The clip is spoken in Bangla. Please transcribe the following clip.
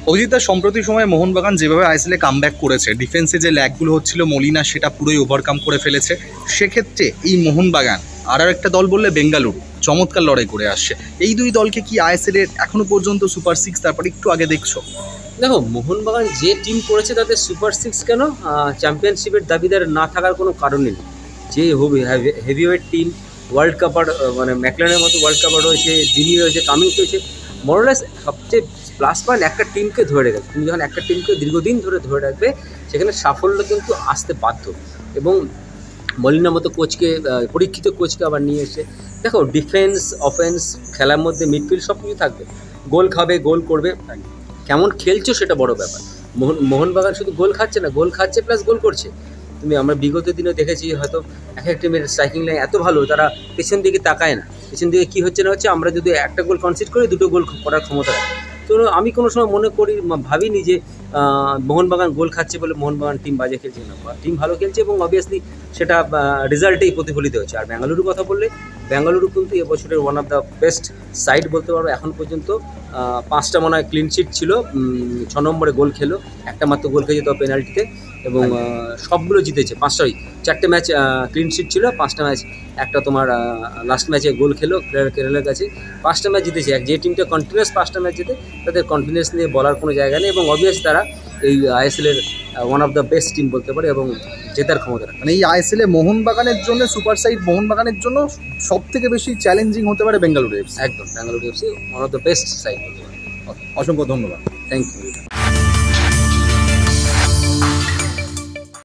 অভিজিৎ, সম্প্রতি সময়ে মোহনবাগান যেভাবে আইএসএলে কামব্যাক করেছে, ডিফেন্সে যে ল্যাগগুলো হচ্ছিল মলিনা সেটা পুরোই ওভারকাম করে ফেলেছে। সেক্ষেত্রে এই মোহনবাগান আর একটা দল বললে বেঙ্গালুরু চমৎকার লড়াই করে আসছে। এই দুই দলকে কি আইএসএলের এখনো পর্যন্ত সুপার সিক্স তারপরে একটু আগে দেখছো? দেখো, মোহনবাগান যে টিম করেছে তাতে সুপার সিক্স কেন, চ্যাম্পিয়নশিপের দাবিদার না থাকার কোনো কারণই নেই। যে হেভিওয়েট টিম, ওয়ার্ল্ড কাপার মানে ম্যাকলারের মতো ওয়ার্ল্ড কাপার রয়েছে, দিনি রয়েছে, কামিংস রয়েছে, মোরলেস সবচেয়ে প্লাস পয়েন্ট একটা টিমকে ধরে রেখেছে। তুমি যখন একটা টিমকে দীর্ঘদিন ধরে রাখবে সেখানে সাফল্য কিন্তু আসতে বাধ্য। এবং মলিনার মতো কোচকে, পরীক্ষিত কোচকে আবার নিয়ে এসে দেখো, ডিফেন্স অফেন্স খেলার মধ্যে মিডফিল্ড সব কিছু থাকবে, গোল খাবে, গোল করবে, কেমন খেলছো সেটা বড় ব্যাপার। মোহনবাগান শুধু গোল খাচ্ছে না, গোল খাচ্ছে প্লাস গোল করছে। আমরা বিগত দিনে দেখেছি, হয়তো এক এক টিমের স্ট্রাইকিং লাইন এত ভালো, তারা পেছন দিকে তাকায় না, পেছন দিকে কী হচ্ছে না হচ্ছে, আমরা যদি একটা গোল কনসিড করি দুটো গোল করার ক্ষমতা রাখে। তো আমি কোনো সময় মনে করি, ভাবিনি যে মোহনবাগান গোল খাচ্ছে বলে মোহনবাগান টিম বাজে খেলছে না, টিম ভালো খেলছে এবং অবভিয়াসলি সেটা রেজাল্টেই প্রতিফলিত হচ্ছে। আর বেঙ্গালুরুর কথা বললে, বেঙ্গালুরু কিন্তু এবছরের one of the best side বলতে পারবো। এখন পর্যন্ত 5টা মনে হয় ক্লিন শিট ছিল, 6 নম্বরে গোল খেলো, একটা মাত্র গোল খেয়েছে তো পেনাল্টিতে, এবং সবগুলো জিতেছে। 4টে ম্যাচ ক্লিন শিট ছিল, 5টা ম্যাচ, একটা তোমার লাস্ট ম্যাচে গোল খেলো কেরালার কাছে, 5টা ম্যাচ জিতেছে। যে টিমটা কন্টিনিউয়াস 5টা ম্যাচ জিতে, তাদের কনফিডেন্স নিয়ে বলার কোনো জায়গা নেই, এবং অবভিয়াস তারা এই আইএসএলের one of the best team বলতে পারে এবং জেতার ক্ষমতা রাখে। মানে এই আইএসএলে মোহনবাগানের জন্য, সুপার সাইড মোহনবাগানের জন্য সব থেকে বেশি চ্যালেঞ্জিং হতে পারে বেঙ্গালুরু এফসি। একদম, Bengaluru FC one of the best side বলতে পারে। অসংখ্য ধন্যবাদ। Thank you.